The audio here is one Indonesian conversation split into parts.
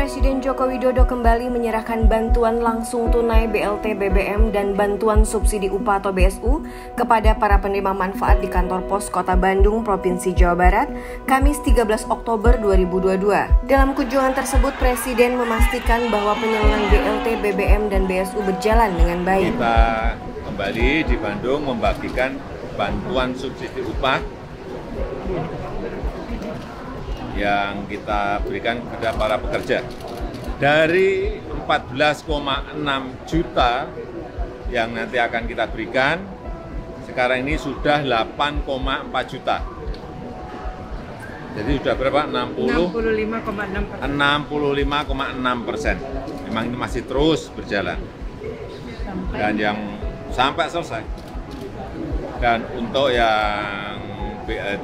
Presiden Joko Widodo kembali menyerahkan bantuan langsung tunai BLT BBM dan bantuan subsidi upah atau BSU kepada para penerima manfaat di kantor pos Kota Bandung, Provinsi Jawa Barat, Kamis 13 Oktober 2022. Dalam kunjungan tersebut, Presiden memastikan bahwa penyaluran BLT BBM dan BSU berjalan dengan baik. Kita kembali di Bandung membagikan bantuan subsidi upah yang kita berikan kepada para pekerja. Dari 14,6 juta yang nanti akan kita berikan, sekarang ini sudah 8,4 juta. Jadi sudah berapa? 65,6%. Memang ini masih terus berjalan. Dan yang sampai selesai. Dan untuk yang BLT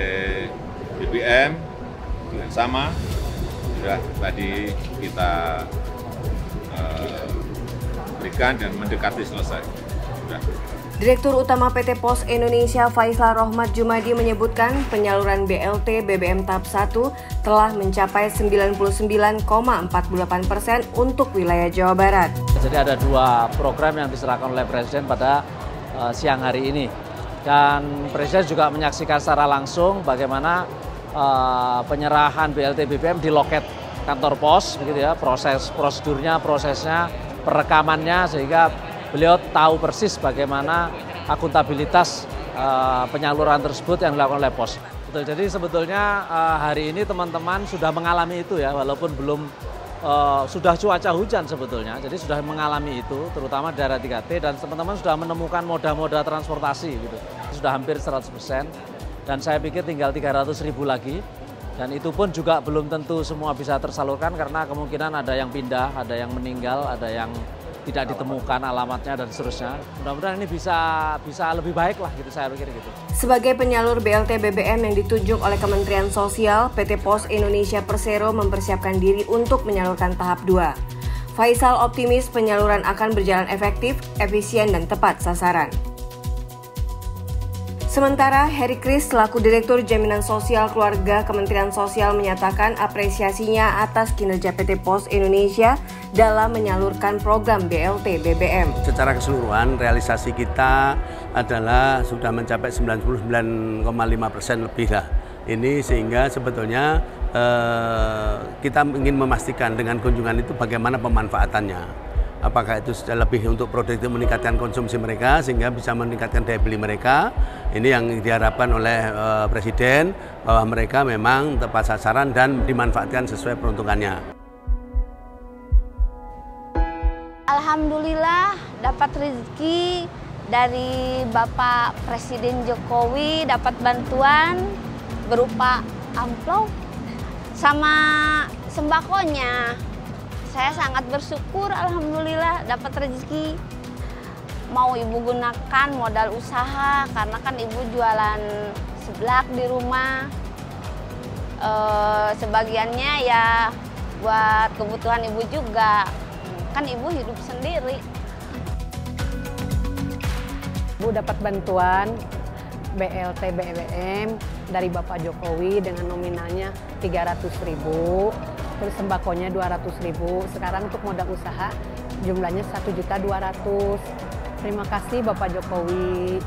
BBM sama sudah tadi kita berikan dan mendekati selesai. Sudah. Direktur Utama PT Pos Indonesia Faisal Rohmat Jumadi menyebutkan penyaluran BLT BBM tahap 1 telah mencapai 99,48% untuk wilayah Jawa Barat. Jadi ada dua program yang diserahkan oleh Presiden pada siang hari ini. Dan Presiden juga menyaksikan secara langsung bagaimana penyerahan BLT BBM di loket kantor pos, begitu ya, prosedurnya, prosesnya, perekamannya, sehingga beliau tahu persis bagaimana akuntabilitas penyaluran tersebut yang dilakukan oleh pos. Betul, jadi sebetulnya hari ini teman-teman sudah mengalami itu ya, walaupun belum sudah cuaca hujan sebetulnya, jadi sudah mengalami itu, terutama daerah 3T, dan teman-teman sudah menemukan moda-moda transportasi gitu, sudah hampir 100%. Dan saya pikir tinggal 300.000 lagi, dan itu pun juga belum tentu semua bisa tersalurkan karena kemungkinan ada yang pindah, ada yang meninggal, ada yang tidak ditemukan alamatnya dan seterusnya. Mudah-mudahan ini bisa lebih baik lah gitu, saya pikir gitu. Sebagai penyalur BLT BBM yang ditunjuk oleh Kementerian Sosial, PT Pos Indonesia Persero mempersiapkan diri untuk menyalurkan tahap 2. Faisal optimis penyaluran akan berjalan efektif, efisien, dan tepat sasaran. Sementara, Heri Kris selaku Direktur Jaminan Sosial Keluarga Kementerian Sosial menyatakan apresiasinya atas kinerja PT Pos Indonesia dalam menyalurkan program BLT BBM. Secara keseluruhan, realisasi kita adalah sudah mencapai 99,5% lebih lah. Ini sehingga sebetulnya kita ingin memastikan dengan kunjungan itu bagaimana pemanfaatannya. Apakah itu sudah lebih untuk produktif meningkatkan konsumsi mereka sehingga bisa meningkatkan daya beli mereka. Ini yang diharapkan oleh Presiden, bahwa mereka memang tepat sasaran dan dimanfaatkan sesuai peruntukannya. Alhamdulillah dapat rezeki dari Bapak Presiden Jokowi, dapat bantuan berupa amplop sama sembakonya. Saya sangat bersyukur, alhamdulillah dapat rezeki. Mau ibu gunakan modal usaha, karena kan ibu jualan seblak di rumah. Sebagiannya ya buat kebutuhan ibu juga, kan ibu hidup sendiri. Ibu dapat bantuan BLT BBM dari Bapak Jokowi dengan nominalnya 300.000. Terus sembakonya 200.000. Sekarang untuk modal usaha jumlahnya 1.200.000. Terima kasih Bapak Jokowi.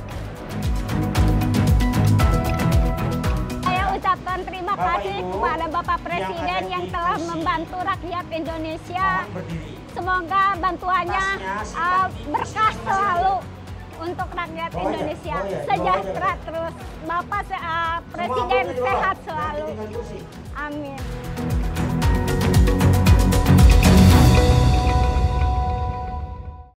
Saya ucapkan terima kasih kepada Bapak Presiden yang telah membantu rakyat Indonesia. Semoga bantuannya berkah selalu untuk rakyat Indonesia. Sejahtera terus. Bapak Presiden sehat selalu. Amin.